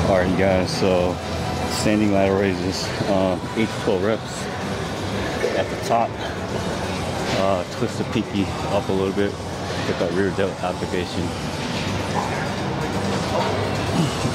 Alright, you guys, so standing lateral raises, 8 to 12 reps. At the top, twist the pinky up a little bit, get that rear delt activation.